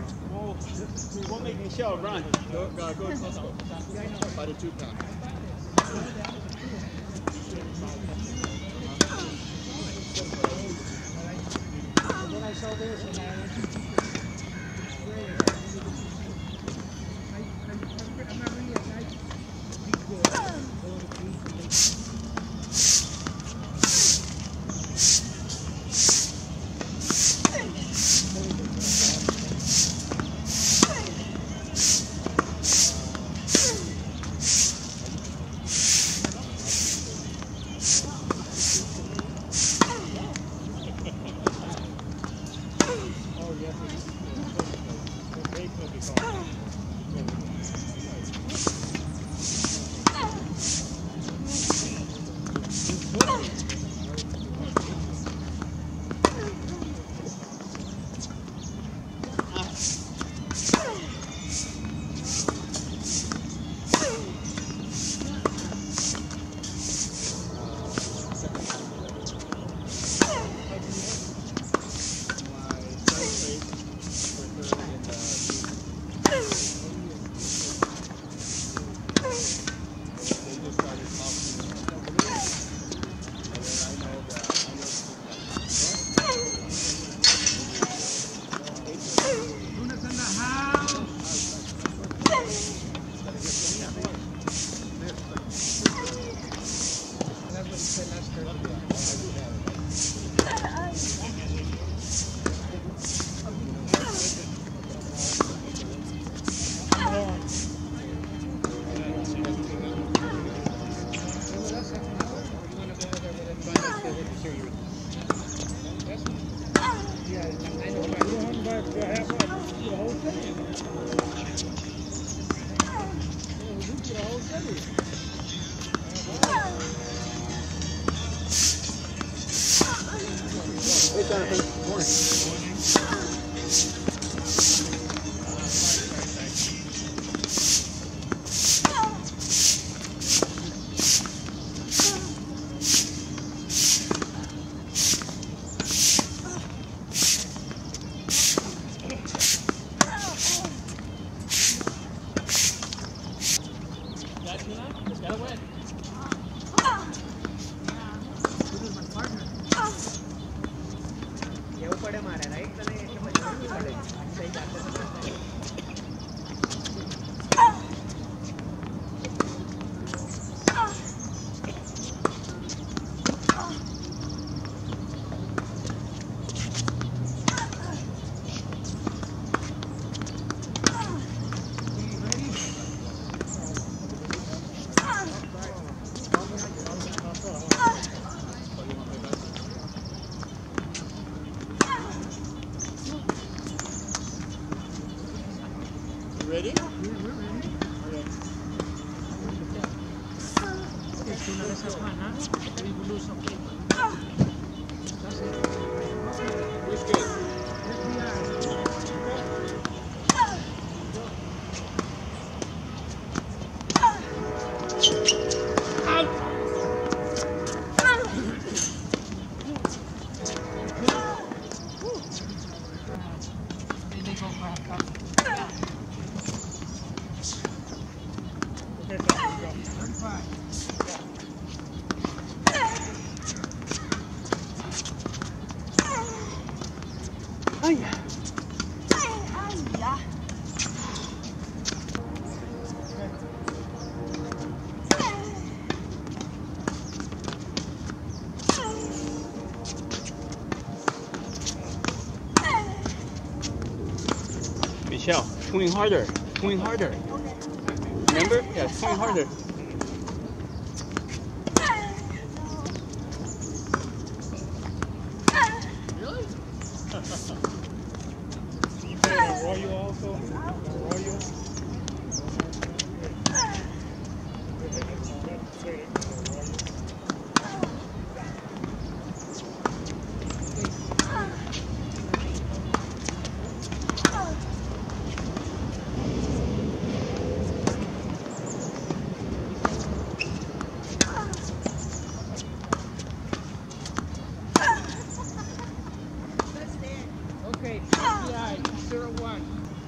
We'll make Michelle run. Go to Costco. Buy the 2-pack. Then I saw this and I went to I'm not really a nice big girl. Hey, Jonathan. Good morning. Gotta win. This is my partner. ये ऊपर है मारा right तो नहीं इसमें मजबूर नहीं पड़े सही जाते हैं Ready? We're ready. Okay, so now let's have fun, huh? We will lose some people. That's it. Who's good? They go back up. Michelle, swing harder. Swing harder. Remember? Yeah, swing harder. Really? You played a Royal also? Royal? Okay, 0-1.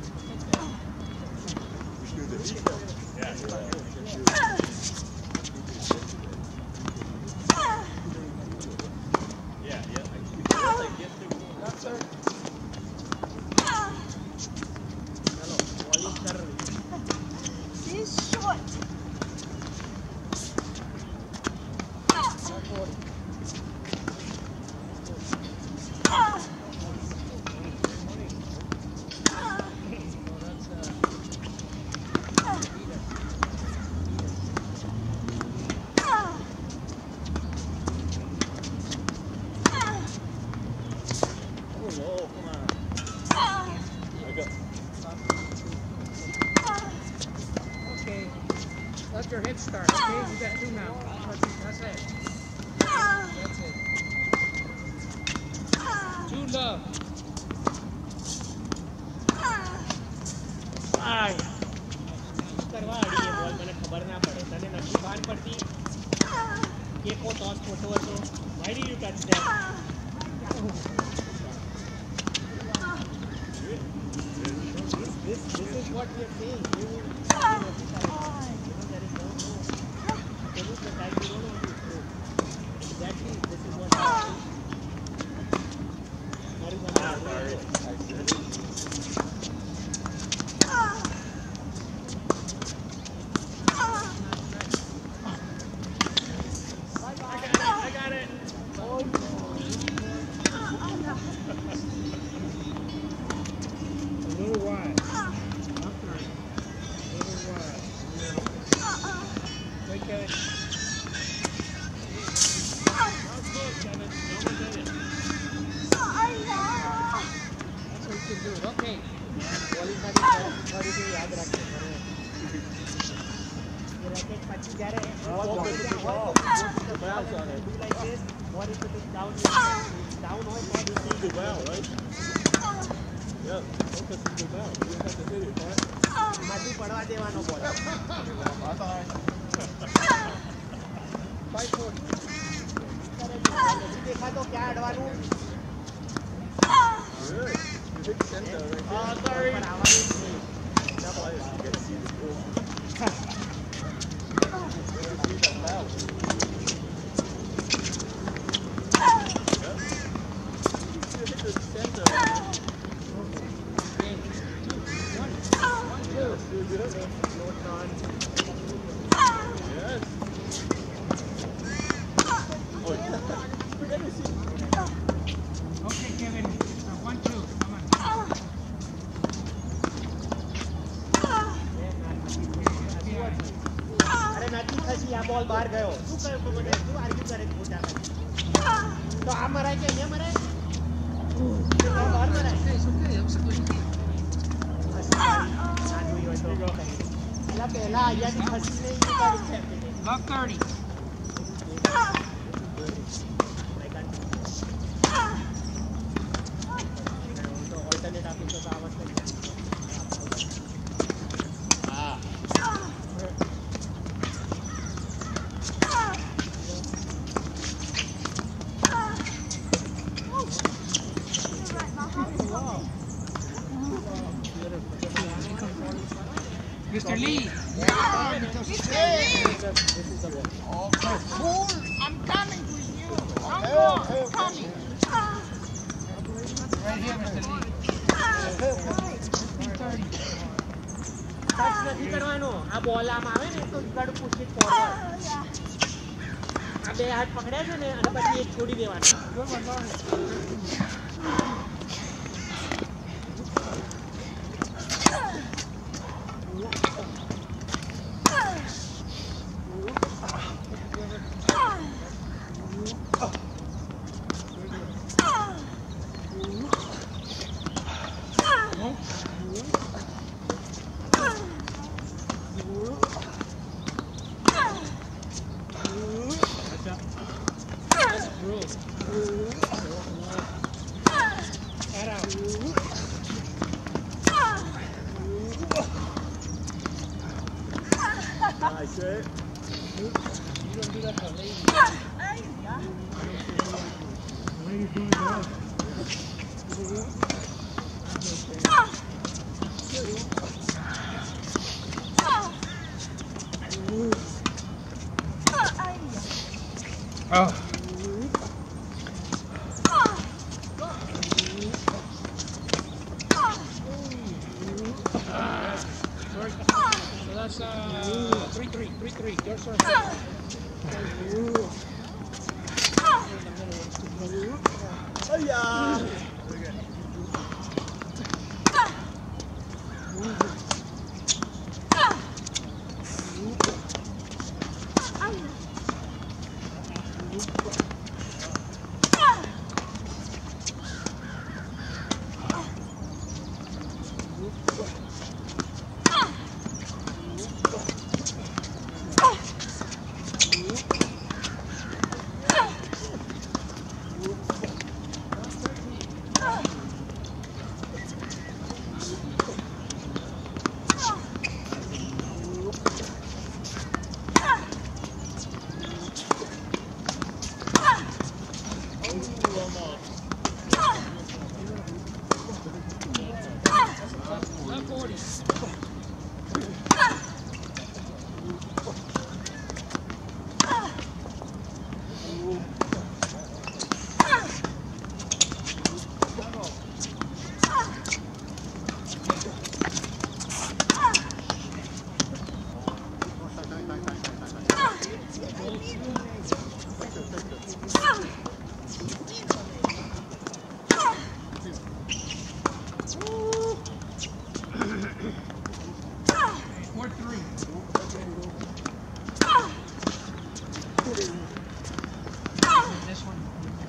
lost your head start, okay? You got 2 now. That's it. That's it. 2 love. आय करवा आड़ी है ball मैंने खबर ना पड़े तने नक्की बाहर पड़ती ये को टॉस फोटो है तो why did you touch that this is what we are saying you know there is no there is the time you don't want to throw exactly this is what Okay. याद रखते हैं ये racket पच्ची जा रहे हैं what if it is down down or the bow, right? Yeah, focus is the bow. You have to hit it, right? मधु पड़वा देवानो बोल Bye-bye. 5-4 देखा तो क्या अडवानू Good. You hit center right there. oh sorry Players, you get to see the goal. See that bow. You hit the center. Yes. Oh, yeah. Okay, Kevin. 1-2. Come on. अरे नदी खसी आ ball बाहर गयो तू कयो तो મને તું આર્ગ્યુ કરે ખોટા તો આ મરાય કે અહીંયા મરાય બહાર મરાય It's okay. I'm supposed to. આ જોઈ હોય તો પેલા પહેલા અહીંયાથી ખસીને ઈ કાઢી છે Love 30. તો ઓલ્ટરનેટ આપી તો આવત કરી Mr. Lee. Fool, I'm coming with you. I'm coming. Right here, Mr. Lee. 330. Touch નથી કરવાનો આ બોલ આમ આવે ને તો ગડ પુશ ઇટ ફોરવર્ડ આ બે હાથ પકડ્યા છે ને અને પછી એક છોડી દેવાનો Nice, right? You don't do that for a lady. Lady's doing that. Oh. So that's 3-3. Your serve. Oh, yeah. This one.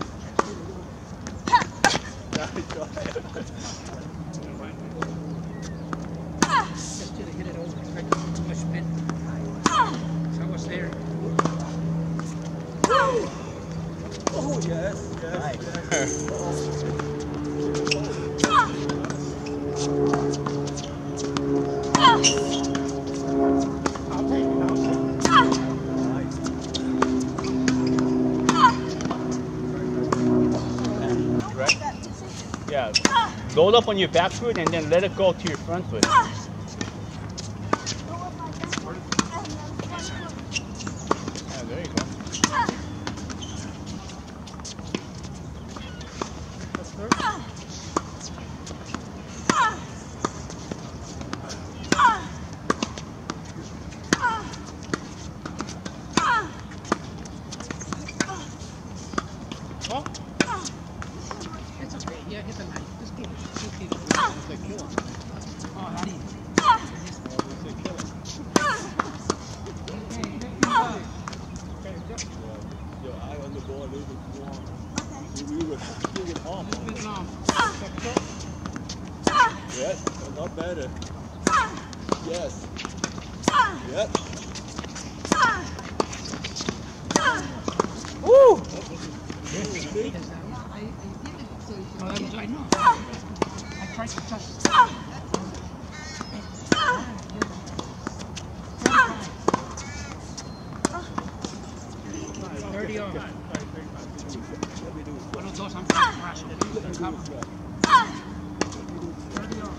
Just to hit it over. Too much spin. So what's there? Oh, yes, Yeah. Load up on your back foot and then let it go to your front foot. Yeah, there you go. Oh. It's okay. Yeah, hit the line. Just keep it. Just keep it. Oh, not even. Your eye on the ball a little bit long. You were off. A little bit long. Yes, a lot better. Yes. Yep. Woo! I know. I tried to touch. 30 on. One of those I'm going to crash. Come on. 30 on.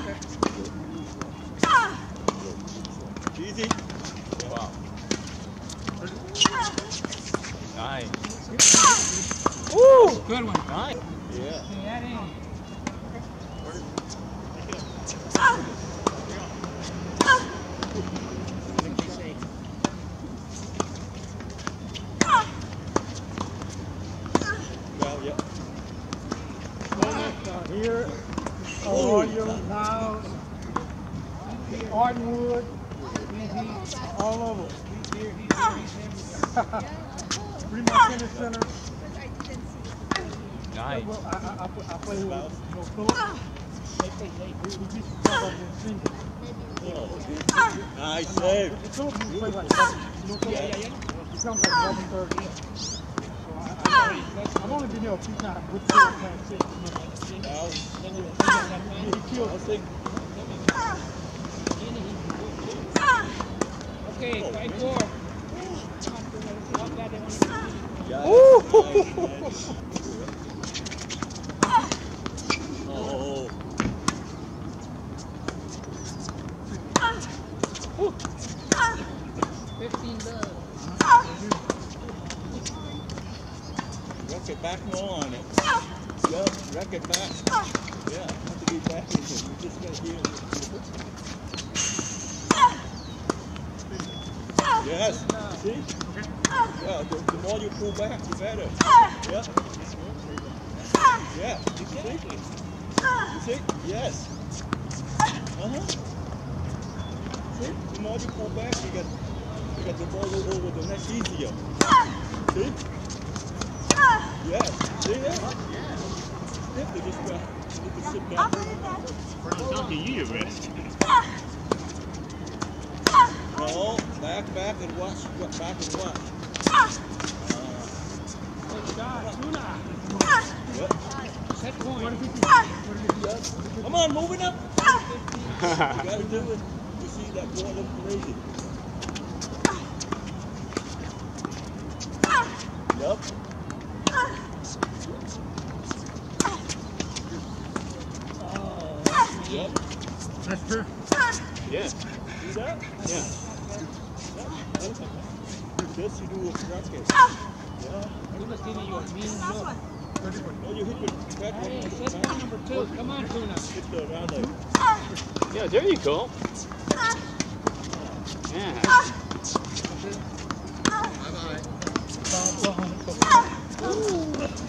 Easy. Wow. Nice. Woo! Good one. Nice. Yeah. Stay at it. Well, yeah. Here, Arroyo, Niles, Ardenwood, all over. Pretty much tennis center. Nice. Well, I play with Philip. We used to talk about this thing. Nice save. Philip used to play like double. You know Philip? He comes like 11, 30. I've only been here a few times with Philip playing six. He killed us. Okay, 5-4. Yeah. Woo! Oh. 15 love. Racket back more on it. Yep, racket back. Yeah, have to be back in it. We're just going to hear it. Yes. See? Yeah, the more you pull back, the better. Yeah. Yeah. You see? You see? Yes. Uh-huh. See? The more you pull back, you get the ball over the net easier. See? Yes. See it? You just need to sit back. Donkey, you rest. No, back and watch. Back and watch. Good shot. Tuna. Yep. Set point. Come on, moving up. You gotta do it. You see that ball look crazy. Yep. Yep. That's true. Yeah. See that? Yeah. This you do with racket. Yeah. He was giving you a mean look. Oh, you hit your back Hey, one. set point number 2. Come on, Tuna. Hit the round leg. Yeah, there you go. Yeah. Bye-bye.